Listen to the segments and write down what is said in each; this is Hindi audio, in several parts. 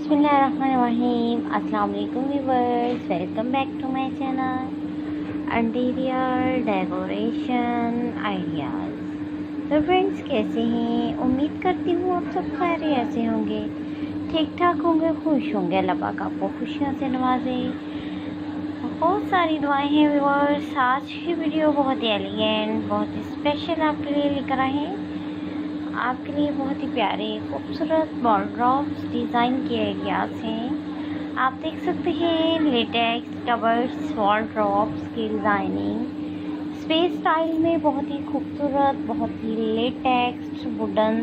बिस्मिल्लाहिर्रहमानिर्रहीम। अस्सलाम वालेकुम viewers, welcome back to my channel interior decoration ideas. तो फ्रेंड्स, कैसे हैं? उम्मीद करती हूँ आप सब खैरियत से होंगे, ठीक ठाक होंगे, खुश होंगे। अल्लाह पाक आपको खुशियों से नवाजे। बहुत सारी दुआएं हैं व्यूअर्स। आज की वीडियो बहुत ही एलिगेंट, बहुत ही स्पेशल आपके लिए लेकर आए हैं। आपके लिए बहुत ही प्यारे खूबसूरत वॉलड्रॉप्स डिज़ाइन के आइडियाज़ हैं। आप देख सकते हैं लेटेक्स कबर्ड्स वॉलड्रॉप्स की डिज़ाइनिंग स्पेस स्टाइल में बहुत ही खूबसूरत, बहुत ही लेटेक्स वुडन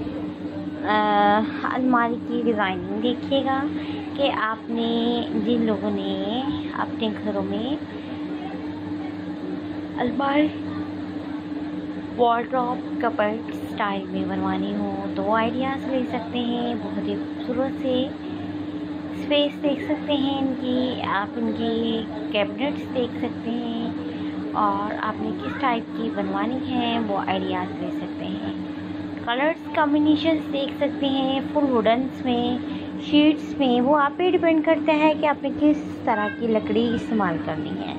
अलमारी की डिज़ाइनिंग देखिएगा कि आपने जिन लोगों ने अपने घरों में अलमारी वॉलड्रॉप कबर्ड स्टाइल में बनवानी हो तो आइडियाज़ ले सकते हैं। बहुत ही खूबसूरत से स्पेस देख सकते हैं इनकी, आप इनकी कैबिनेट्स देख सकते हैं और आपने किस टाइप की बनवानी है वो आइडियाज़ ले सकते हैं। कलर्स कॉम्बिनेशंस देख सकते हैं फुल वुडन्स में, शीट्स में, वो आप पे डिपेंड करता है कि आपने किस तरह की लकड़ी इस्तेमाल करनी है।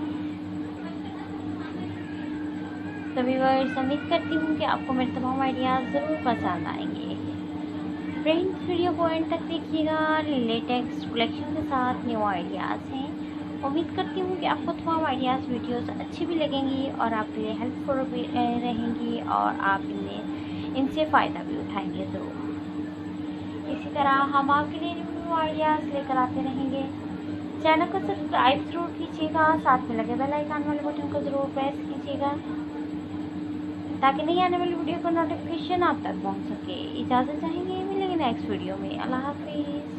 तो व्यूअर्स, उम्मीद करती हूँ कि आपको मेरे तमाम आइडियाज़ ज़रूर पसंद आएंगे। फ्रेंड्स, वीडियो को एंड तक देखिएगा। लेटेक्स कलेक्शन के साथ न्यू आइडियाज़ हैं। उम्मीद करती हूँ कि आपको तमाम आइडियाज़ वीडियोस अच्छी भी लगेंगी और आपके लिए हेल्पफुल भी रहेंगी और आप इनसे फ़ायदा भी उठाएंगे ज़रूर। इसी तरह हम आपके लिए न्यू आइडियाज़ लेकर आते रहेंगे। चैनल को सब्सक्राइब ज़रूर कीजिएगा, साथ में लगे बेल आइकन वाले बटन को ज़रूर प्रेस कीजिएगा ताकि नहीं आने वाली वीडियो का नोटिफिकेशन आप तक पहुंच सके। इजाज़त चाहेंगे, मिलेंगे नेक्स्ट वीडियो में। अल्लाह हाफिज़।